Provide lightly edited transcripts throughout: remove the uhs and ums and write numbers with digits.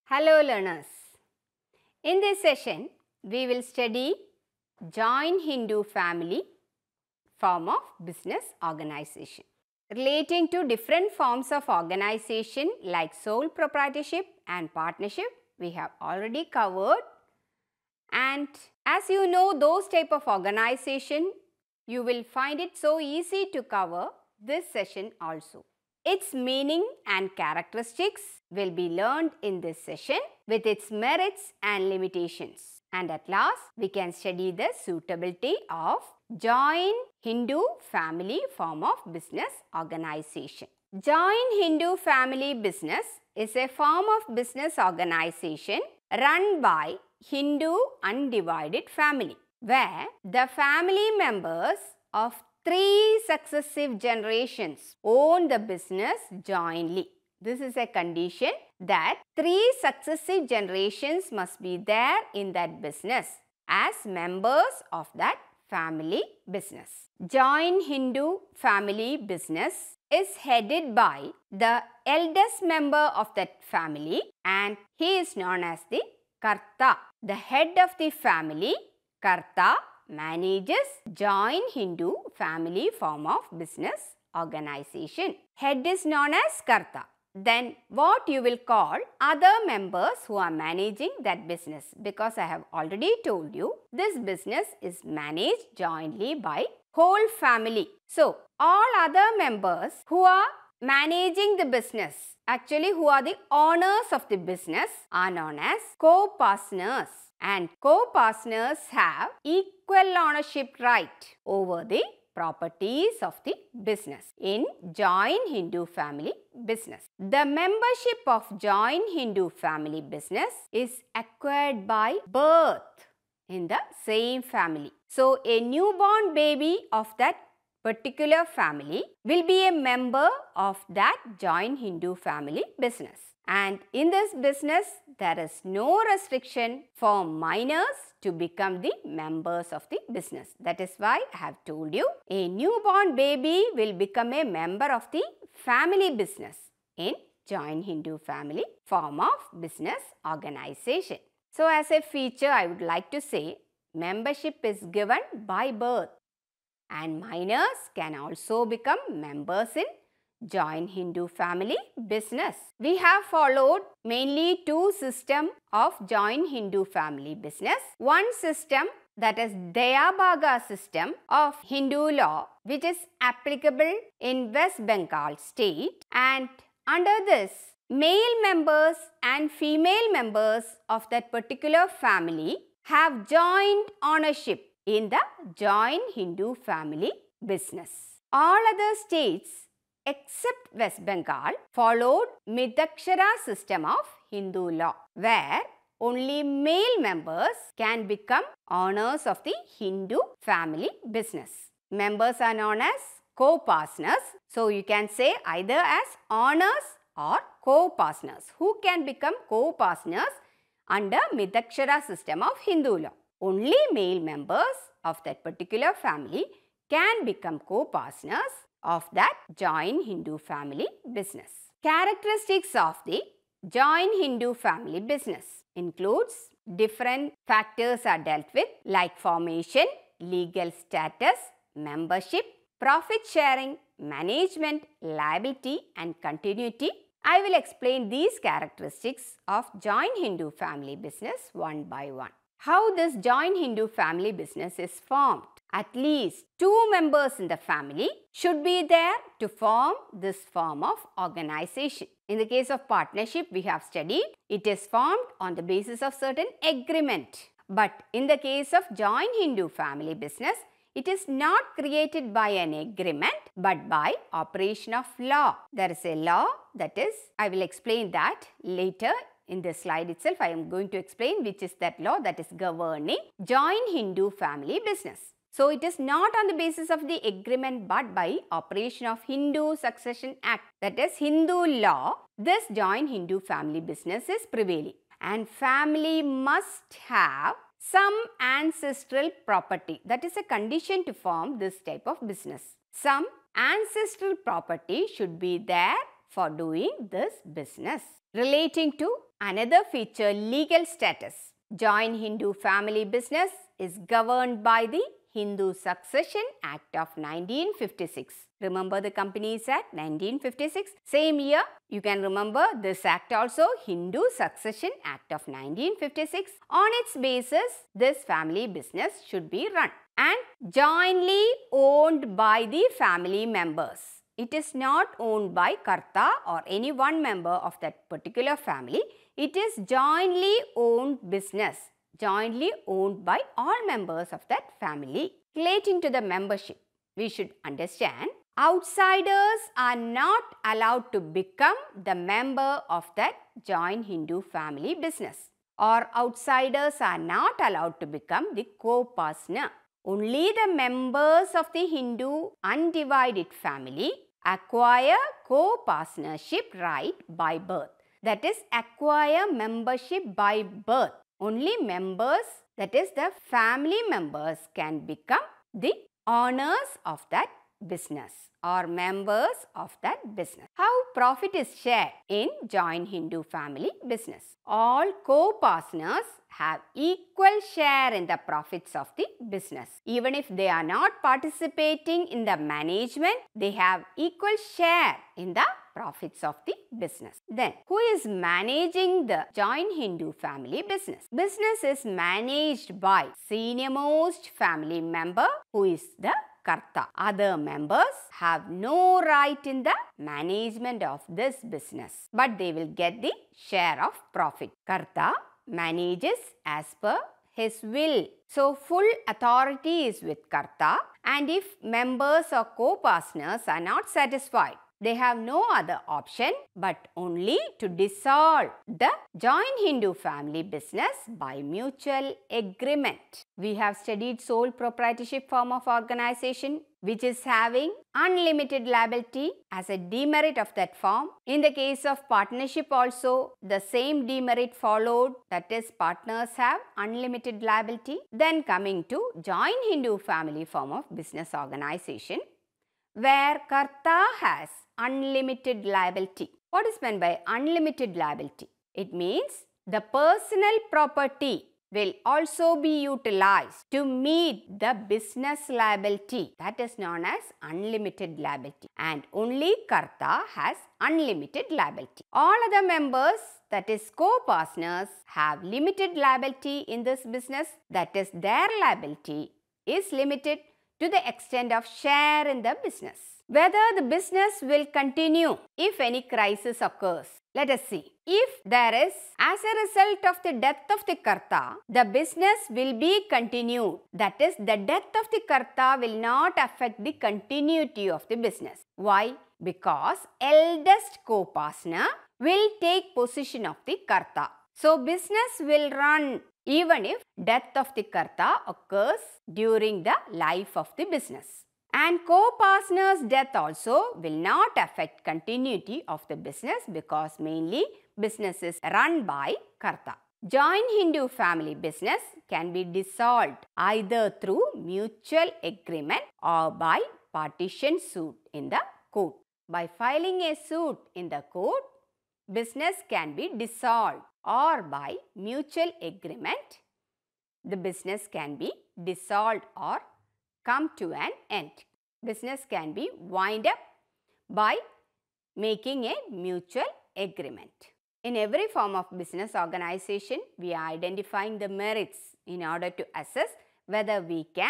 Hello learners. In this session, we will study joint Hindu family form of business organization. Relating to different forms of organization like sole proprietorship and partnership, we have already covered. And as you know those type of organization, you will find it so easy to cover this session also. Its meaning and characteristics will be learned in this session with its merits and limitations. And at last, we can study the suitability of joint Hindu family form of business organization. Joint Hindu family business is a form of business organization run by Hindu undivided family, where the family members of 3 successive generations own the business jointly. This is a condition that 3 successive generations must be there in that business as members of that family business. Joint Hindu family business is headed by the eldest member of that family and he is known as the Karta. The head of the family, Karta, manages joint Hindu family form of business organization. Head is known as Karta. Then what you will call other members who are managing that business, because I have already told you this business is managed jointly by whole family. So all other members who are managing the business, actually who are the owners of the business, are known as co-partners. And co-partners have equal ownership right over the properties of the business in joint Hindu family business. The membership of joint Hindu family business is acquired by birth in the same family. So a newborn baby of that particular family will be a member of that joint Hindu family business. And in this business, there is no restriction for minors to become the members of the business. That is why I have told you a newborn baby will become a member of the family business in joint Hindu family form of business organization. So as a feature, I would like to say membership is given by birth and minors can also become members in joint Hindu family business. We have followed mainly 2 systems of joint Hindu family business. One system, that is Dayabhaga system of Hindu law, which is applicable in West Bengal state, and under this male members and female members of that particular family have joint ownership in the joint Hindu family business. All other states except West Bengal followed Midakshara system of Hindu law, where only male members can become owners of the Hindu family business. Members are known as co-partners. So you can say either as owners or co-partners. Who can become co-partners under Midakshara system of Hindu law? Only male members of that particular family can become co-partners of that joint Hindu family business. Characteristics of the joint Hindu family business includes different factors are dealt with like formation, legal status, membership, profit sharing, management, liability and continuity. I will explain these characteristics of joint Hindu family business one by one. How this joint Hindu family business is formed. At least 2 members in the family should be there to form this form of organization. In the case of partnership, we have studied it is formed on the basis of certain agreement. But in the case of joint Hindu family business, it is not created by an agreement but by operation of law. There is a law, that is, I will explain that later. In this slide itself, I am going to explain which is that law that is governing joint Hindu family business. So it is not on the basis of the agreement but by operation of Hindu Succession Act, that is Hindu law, this joint Hindu family business is prevailing. And family must have some ancestral property. That is a condition to form this type of business. Some ancestral property should be there for doing this business. Relating to Another feature, legal status. Joint Hindu family business is governed by the Hindu Succession Act of 1956. Remember the Companies Act 1956? Same year, you can remember this act also, Hindu Succession Act of 1956. On its basis, this family business should be run and jointly owned by the family members. It is not owned by Karta or any one member of that particular family. It is jointly owned business, jointly owned by all members of that family. Relating to the membership, we should understand outsiders are not allowed to become the member of that joint Hindu family business, or outsiders are not allowed to become the co-partner. Only the members of the Hindu undivided family acquire co-partnership right by birth. That is, acquire membership by birth. Only members, that is the family members, can become the owners of that business or members of that business. How profit is shared in joint Hindu family business? All co-partners have equal share in the profits of the business. Even if they are not participating in the management, they have equal share in the profits of the business. Then, who is managing the joint Hindu family business? Business is managed by senior most family member, who is the Karta. Other members have no right in the management of this business, but they will get the share of profit. Karta manages as per his will. So, full authority is with Karta, and if members or co-partners are not satisfied, they have no other option but only to dissolve the joint Hindu family business by mutual agreement. We have studied sole proprietorship form of organization, which is having unlimited liability as a demerit of that form. In the case of partnership also, the same demerit followed, that is, partners have unlimited liability. Then coming to joint Hindu family form of business organization, where Karta has unlimited liability. What is meant by unlimited liability? It means the personal property will also be utilized to meet the business liability. That is known as unlimited liability. And only Karta has unlimited liability. All other members, that is co-partners, have limited liability in this business. That is, their liability is limited to the extent of share in the business. Whether the business will continue if any crisis occurs. Let us see. If there is, as a result of the death of the Karta, the business will be continued. That is, the death of the Karta will not affect the continuity of the business. Why? Because eldest co-partner will take possession of the Karta. So, business will run even if death of the Karta occurs during the life of the business. And co-partner's death also will not affect continuity of the business because mainly business is run by Karta. Joint Hindu family business can be dissolved either through mutual agreement or by partition suit in the court. By filing a suit in the court, business can be dissolved, or by mutual agreement, the business can be dissolved or come to an end. Business can be wind up by making a mutual agreement. In every form of business organization, we are identifying the merits in order to assess whether we can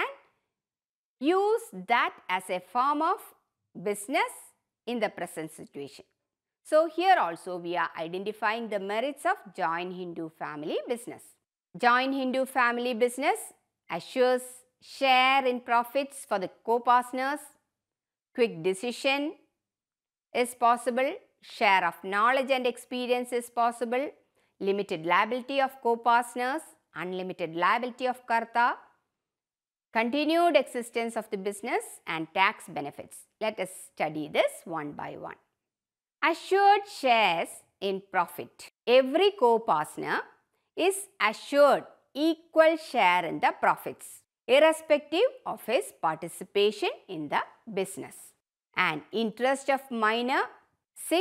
use that as a form of business in the present situation. So, here also we are identifying the merits of joint Hindu family business. Joint Hindu family business assures share in profits for the co-partners, quick decision is possible, share of knowledge and experience is possible, limited liability of co-partners, unlimited liability of Karta, continued existence of the business and tax benefits. Let us study this one by one. Assured shares in profit. Every co-partner is assured equal share in the profits, irrespective of his participation in the business. And interest of minor, sick,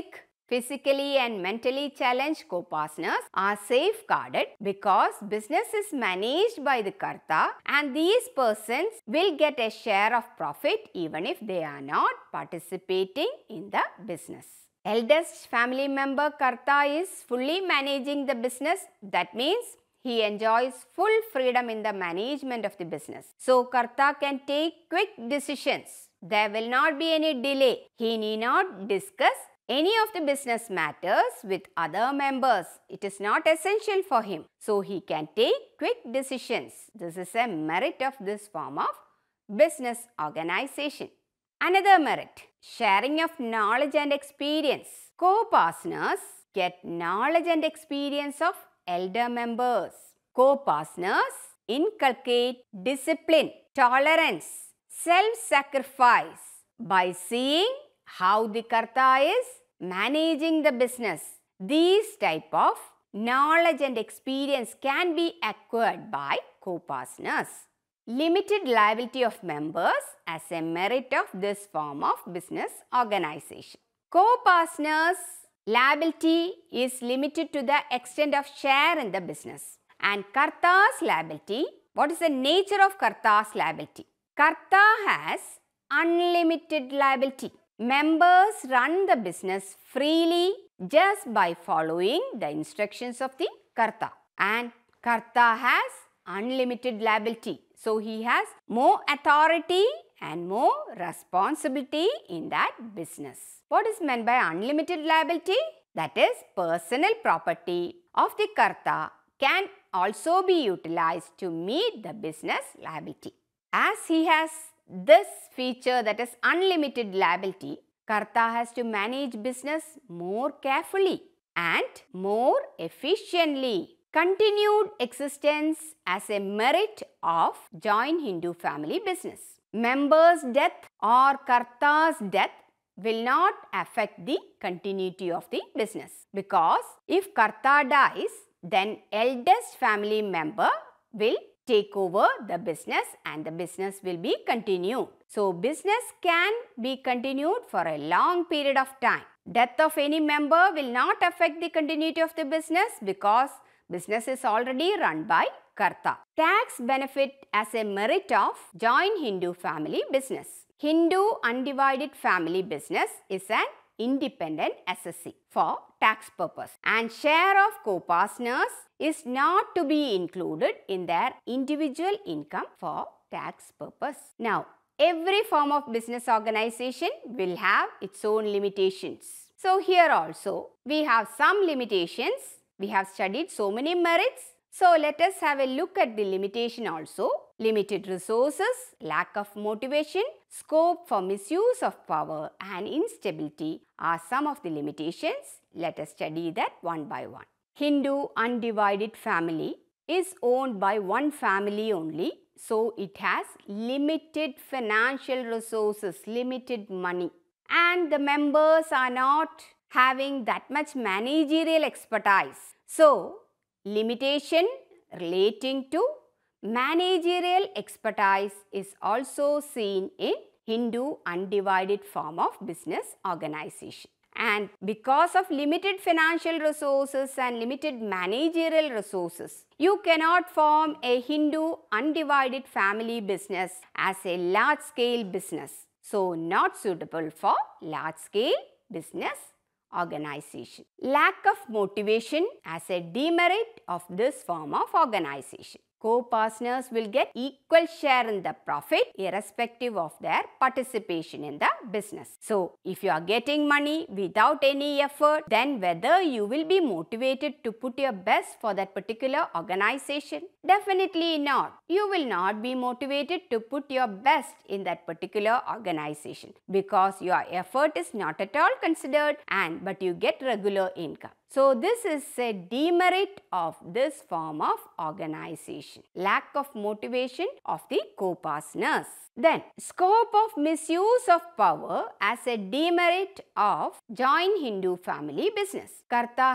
Physically and mentally challenged co-partners are safeguarded because business is managed by the Karta and these persons will get a share of profit even if they are not participating in the business. Eldest family member Karta is fully managing the business. That means he enjoys full freedom in the management of the business. So Karta can take quick decisions. There will not be any delay. He need not discuss any of the business matters with other members. It is not essential for him. So he can take quick decisions. This is a merit of this form of business organization. Another merit, sharing of knowledge and experience. Co-partners get knowledge and experience of elder members. Co-partners inculcate discipline, tolerance, self-sacrifice by seeing how the Karta is managing the business. These type of knowledge and experience can be acquired by co-partners. Limited liability of members as a merit of this form of business organization. Co-partners' liability is limited to the extent of share in the business. And Karta's liability, what is the nature of Karta's liability? Karta has unlimited liability. Members run the business freely just by following the instructions of the Karta. And Karta has unlimited liability. So he has more authority and more responsibility in that business. What is meant by unlimited liability? That is, personal property of the Karta can also be utilized to meet the business liability. As he has this feature, that is unlimited liability, Karta has to manage business more carefully and more efficiently. Continued existence as a merit of joint Hindu family business. Members' death or Karta's death will not affect the continuity of the business, because if Karta dies, then eldest family member will take over the business and the business will be continued. So business can be continued for a long period of time. Death of any member will not affect the continuity of the business because business is already run by Karta. Tax benefit as a merit of joint Hindu family business. Hindu undivided family business is an independent SSC for tax purpose, and share of co-partners is not to be included in their individual income for tax purpose. Now, every form of business organization will have its own limitations. So here also we have some limitations. We have studied so many merits. So let us have a look at the limitation also. Limited resources, lack of motivation, scope for misuse of power and instability are some of the limitations. Let us study that one by one. Hindu undivided family is owned by one family only. So it has limited financial resources, limited money. And the members are not having that much managerial expertise. So limitation relating to managerial expertise is also seen in Hindu undivided form of business organization. And because of limited financial resources and limited managerial resources, you cannot form a Hindu undivided family business as a large-scale business. So not suitable for large-scale business organization. Lack of motivation as a demerit of this form of organization. Co-partners will get equal share in the profit irrespective of their participation in the business. So, if you are getting money without any effort, then whether you will be motivated to put your best for that particular organization? Definitely not. You will not be motivated to put your best in that particular organization because your effort is not at all considered but you get regular income. So, this is a demerit of this form of organization. Lack of motivation of the co-partners. Then, scope of misuse of power as a demerit of joint Hindu family business. Karta has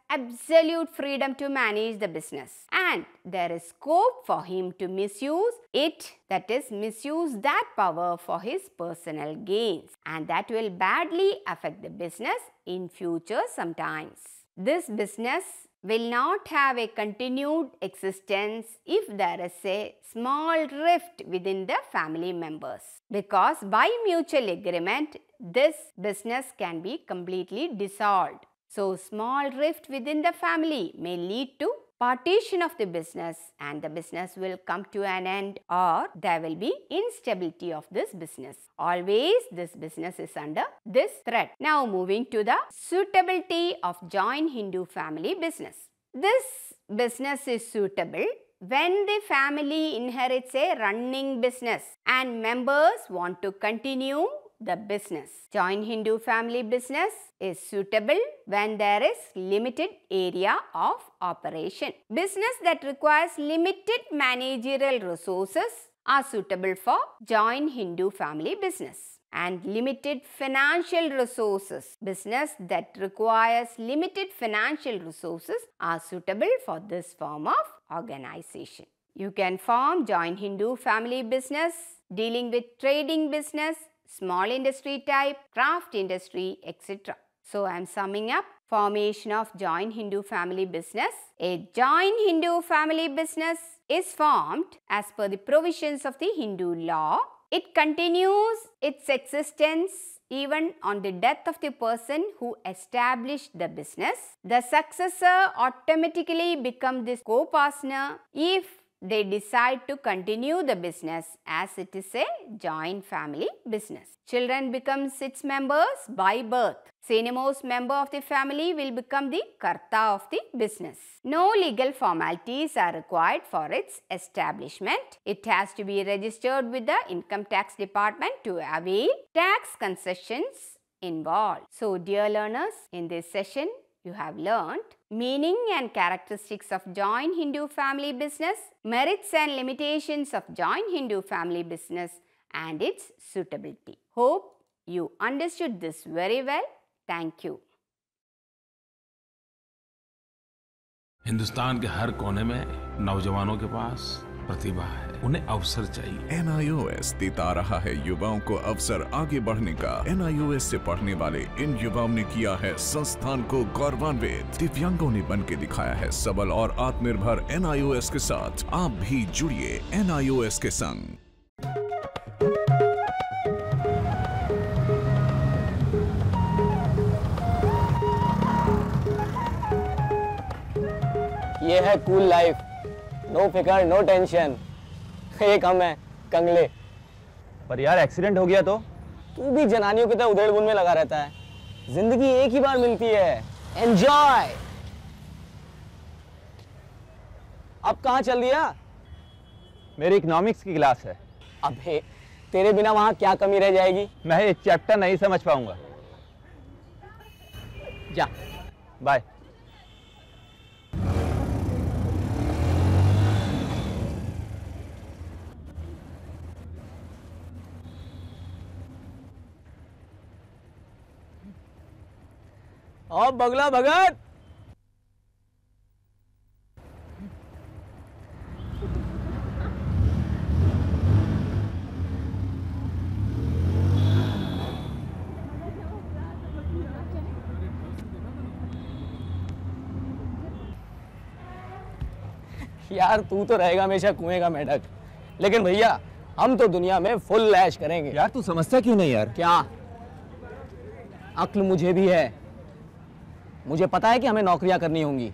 absolute freedom to manage the business, and there is scope for him to misuse it, that is, misuse that power for his personal gains, and that will badly affect the business in future sometimes. This business will not have a continued existence if there is a small rift within the family members, because by mutual agreement this business can be completely dissolved. So small rift within the family may lead to partition of the business, and the business will come to an end, or there will be instability of this business. Always this business is under this threat. Now moving to the suitability of joint Hindu family business. This business is suitable when the family inherits a running business and members want to continue the business. Joint Hindu family business is suitable when there is limited area of operation. Business that requires limited managerial resources are suitable for joint Hindu family business. And limited financial resources. Business that requires limited financial resources are suitable for this form of organization. You can form joint Hindu family business dealing with trading business, small industry type, craft industry, etc. So I am summing up formation of joint Hindu family business. A joint Hindu family business is formed as per the provisions of the Hindu law. It continues its existence even on the death of the person who established the business. The successor automatically becomes the co-partner if they decide to continue the business, as it is a joint family business. Children become its members by birth. Senior-most member of the family will become the karta of the business. No legal formalities are required for its establishment. It has to be registered with the income tax department to avail tax concessions involved. So dear learners, in this session you have learnt meaning and characteristics of joint Hindu family business, merits and limitations of joint Hindu family business, and its suitability. Hope you understood this very well. Thank you. Hindustan के हर कोने में नौजवानों के पास प्रतिभा है, उन्हें अवसर चाहिए। NIOS देता रहा है युवाओं को अवसर आगे बढ़ने का। NIOS से पढ़ने वाले इन युवाओं ने किया है संस्थान को गौरवान्वित। दिव्यांगों ने बन के दिखाया है सबल और आत्मनिर्भर। NIOS के साथ आप भी जुड़िए NIOS के संग। ये है कूल लाइफ, नो फिकर नो टेंशन। एक हम है कंगले। पर यार एक्सीडेंट हो गया तो? तू भी जनानियों की तरह उधेड़-बुन में लगा रहता है। जिंदगी एक ही बार मिलती है, एंजॉय। अब कहाँ चल दिया? मेरी इकोनॉमिक्स की क्लास है। अबे तेरे बिना वहाँ क्या कमी रह जाएगी? मैं ये चैप्टर नहीं समझ पाऊंगा। जा बाय। और बगला भगत। यार तू तो रहेगा हमेशा कुएं का मेढक, लेकिन भैया हम तो दुनिया में फुल ऐश करेंगे। यार तू समझता क्यों नहीं यार? क्या अक्ल मुझे भी है, मुझे पता है कि हमें नौकरियां करनी होंगी।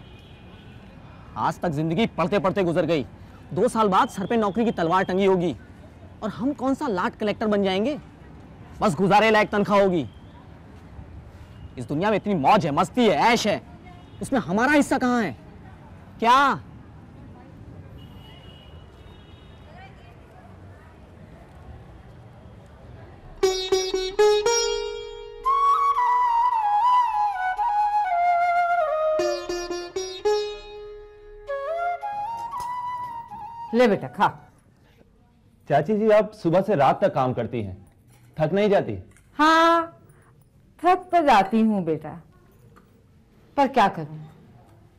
आज तक जिंदगी पढ़ते पढ़ते गुजर गई, 2 साल बाद सर पे नौकरी की तलवार टंगी होगी और हम कौन सा लाट कलेक्टर बन जाएंगे, बस गुजारे लायक तनख्वाह होगी। इस दुनिया में इतनी मौज है, मस्ती है, ऐश है, उसमें हमारा हिस्सा कहाँ है? क्या ले बेटा खा। चाची जी आप सुबह से रात तक काम करती हैं, थक नहीं जाती? हाँ थक तो जाती हूँ बेटा, पर क्या करूँ,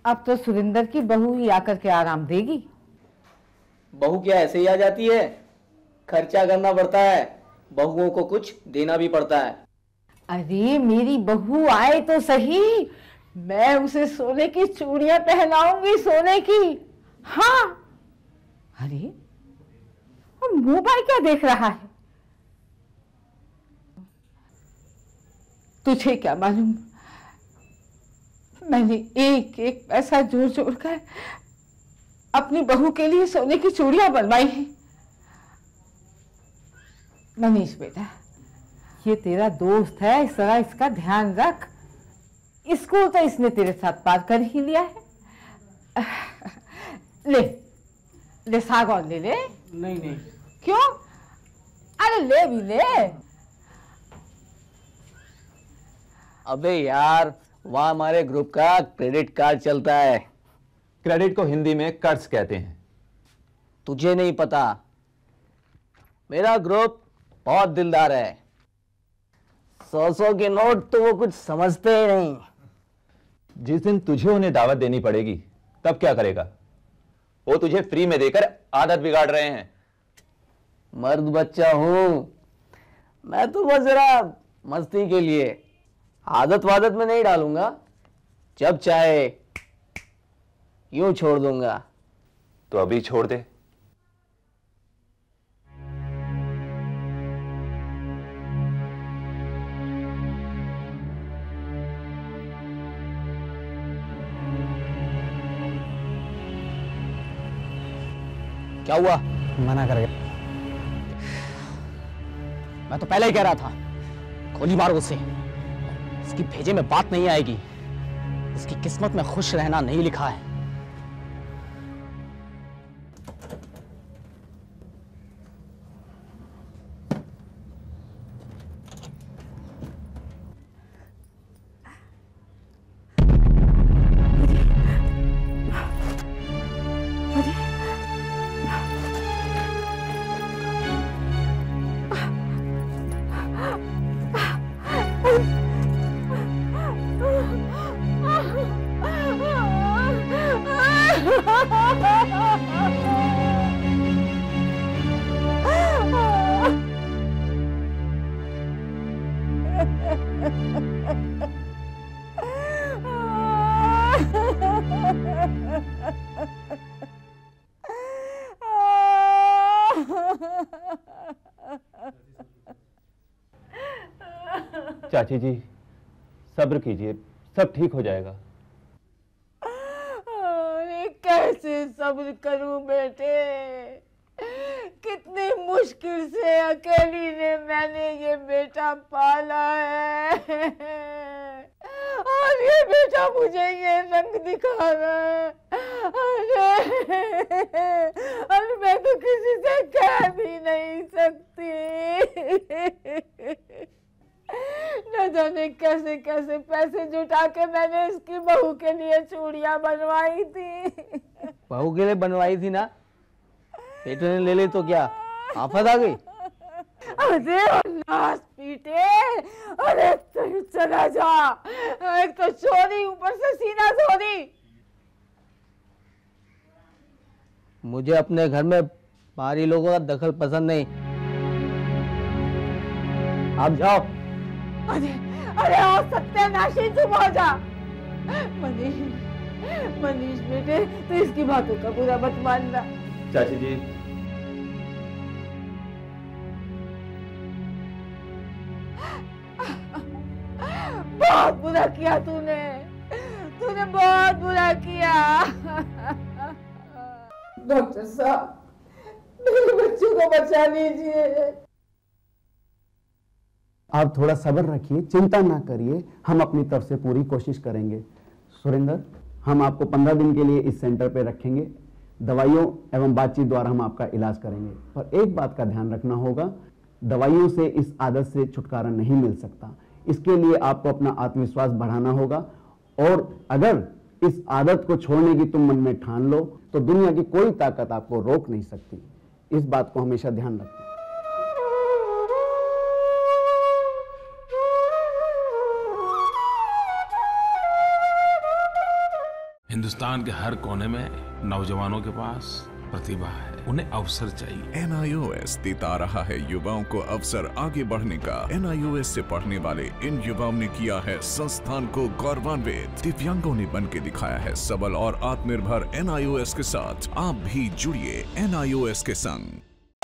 अब तो सुरिंदर की बहू ही आकर के आराम देगी। बहू क्या ऐसे ही आ जाती है? खर्चा करना पड़ता है, बहुओं को कुछ देना भी पड़ता है। अरे मेरी बहू आए तो सही, मैं उसे सोने की चूड़ियां पहनाऊंगी, सोने की। हाँ। अरे मोबाइल क्या देख रहा है? तुझे क्या मालूम, मैंने एक एक पैसा जोड़ जोड़ कर अपनी बहू के लिए सोने की चूड़ियां बनवाई हैं। मनीष बेटा, ये तेरा दोस्त है, इस तरह इसका ध्यान रख। स्कूल तो इसने तेरे साथ पार कर ही लिया है। ले ले साग और ले ले। नहीं नहीं। क्यों? अरे ले भी ले। अबे यार, वहाँ हमारे ग्रुप का क्रेडिट कार्ड चलता है। क्रेडिट को हिंदी में कर्ज कहते हैं। तुझे नहीं पता, मेरा ग्रुप बहुत दिलदार है। 100 के नोट तो वो कुछ समझते ही नहीं। जिस दिन तुझे उन्हें दावत देनी पड़ेगी तब क्या करेगा? वो तुझे फ्री में देकर आदत बिगाड़ रहे हैं। मर्द बच्चा हूं मैं, तो बस जरा मस्ती के लिए, आदत वादत में नहीं डालूंगा। जब चाहे यूं छोड़ दूंगा। तो अभी छोड़ दे। क्या हुआ? मना कर गया। मैं तो पहले ही कह रहा था, गोली मारो उसे। इसकी भेजे में बात नहीं आएगी। इसकी किस्मत में खुश रहना नहीं लिखा है। चाची जी, सब्र कीजिए, सब ठीक हो जाएगा। अरे कैसे सब्र करूं बेटे, कितनी मुश्किल से अकेली ने मैंने ये बेटा पाला है, और ये बेटा मुझे ये रंग दिखा रहा है। अरे मैं तो किसी से कह भी नहीं सकती। न जाने कैसे कैसे पैसे जुटा के मैंने इसकी बहू के लिए चूड़ियां बनवाई थी। बहू के लिए बनवाई थी ना, बेटे ने ले ली तो क्या आफत आ गई? अरे नाश पीटे, अरे तू चला जा, एक तो चोरी ऊपर से सीना चोरी। मुझे अपने घर में बाहरी लोगों का दखल पसंद नहीं। आप जाओ। अरे अरे और सत्यानाशी, चुप हो जा। मनीष, मनीष बेटे, तू इसकी बातों का बुरा मत मानना। चाची जी, बहुत बुरा किया तूने, तूने बहुत बुरा किया। डॉक्टर साहब, मेरे बच्चों को बचा लीजिए। आप थोड़ा सब्र रखिए, चिंता ना करिए, हम अपनी तरफ से पूरी कोशिश करेंगे। सुरेंद्र, हम आपको 15 दिन के लिए इस सेंटर पे रखेंगे। दवाइयों एवं बातचीत द्वारा हम आपका इलाज करेंगे, पर एक बात का ध्यान रखना होगा, दवाइयों से इस आदत से छुटकारा नहीं मिल सकता। इसके लिए आपको अपना आत्मविश्वास बढ़ाना होगा, और अगर इस आदत को छोड़ने की तुम मन में ठान लो तो दुनिया की कोई ताकत आपको रोक नहीं सकती। इस बात को हमेशा ध्यान रखना। हिंदुस्तान के हर कोने में नौजवानों के पास प्रतिभा है, उन्हें अवसर चाहिए। NIOS देता रहा है युवाओं को अवसर आगे बढ़ने का। NIOS से पढ़ने वाले इन युवाओं ने किया है संस्थान को गौरवान्वित। दिव्यांगों ने बन के दिखाया है सबल और आत्मनिर्भर। NIOS के साथ आप भी जुड़िए NIOS के संग।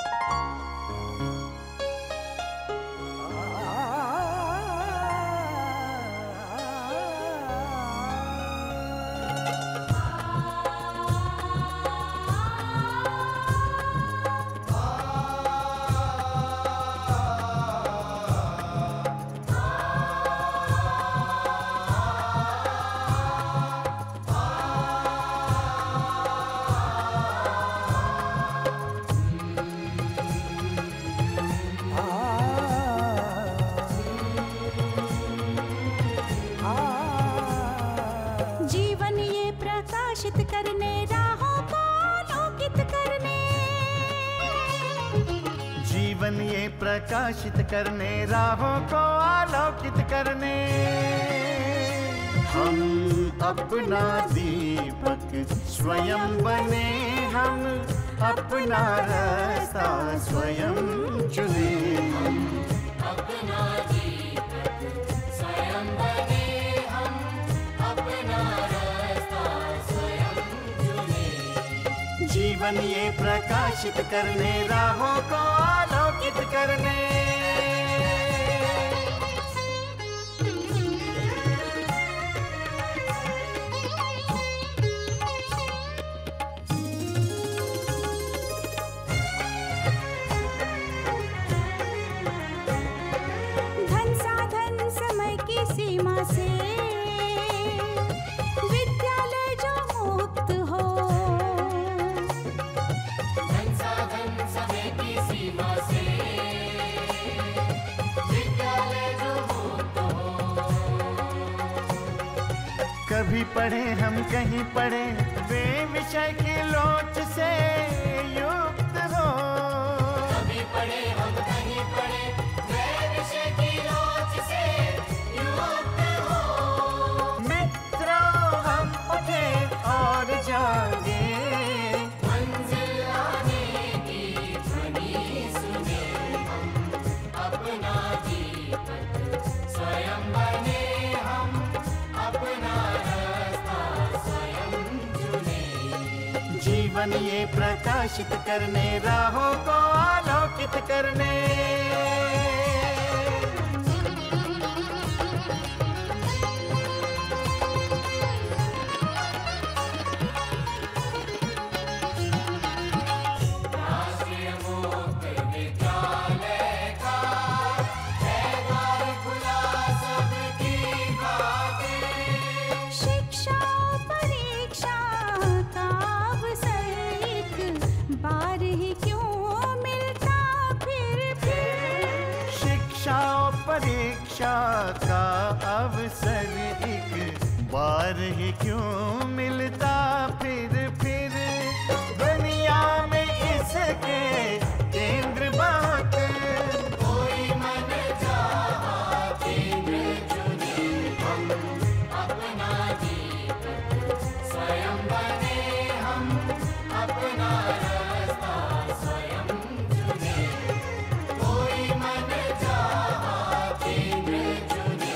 जीवन ये प्रकाशित करने, राहों को आलोकित करने, हम अपना दीपक स्वयं बने, हम अपना रास्ता स्वयं चुने। हम अपना दीपक स्वयं बने, हम अपना रास्ता स्वयं चुने। जीवन ये प्रकाशित करने, राहों को आलोकित करने। धन साधन समय की सीमा से विद्यालय जो मुक्त हो, धन साधन समय की सीमा से विद्यालय जो मुक्त हो। कभी पढ़े हम कहीं पढ़े, वे विषय की लोच से युक्त हो। कभी पढ़े हम कहीं पढ़े, वे विषय की लोच से युक्त हो। मित्रों हम उठे और जागे, मंजिल आने की ध्वनि सुने। हम अपना दीपक स्वयं बने, हम अपना रास्ता स्वयं चुने। जीवन ये प्रकाशित करने, राहों को आलोकित करने। राष्ट्रीय मुक्त विद्यालय का है द्वार खुला सबकी खातिर। शिक्षा परीक्षा का अवसर एक बार ही क्यों मिलता फिर। शिक्षा और परीक्षा का अवसर एक बार ही क्यों मिलता फिर। दुनिया में इसके केंद्र बात, कोई मन चाहा केंद्र चुने। हम अपना दीपक स्वयं बने, हम अपना रास्ता स्वयं चुने। कोई मन चाहा केंद्र चुने।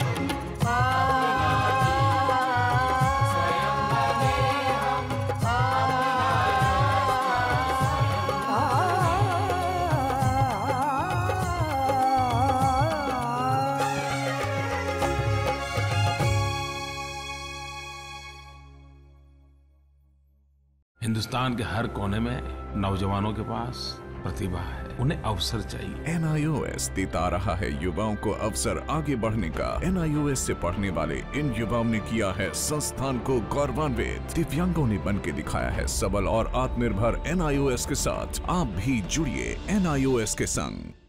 हिंदुस्तान के हर कोने में नौजवानों के पास प्रतिभा है, उन्हें अवसर चाहिए। NIOS देता रहा है युवाओं को अवसर आगे बढ़ने का। NIOS से पढ़ने वाले इन युवाओं ने किया है संस्थान को गौरवान्वित। दिव्यांगों ने बन के दिखाया है सबल और आत्मनिर्भर। NIOS के साथ आप भी जुड़िए NIOS के संग।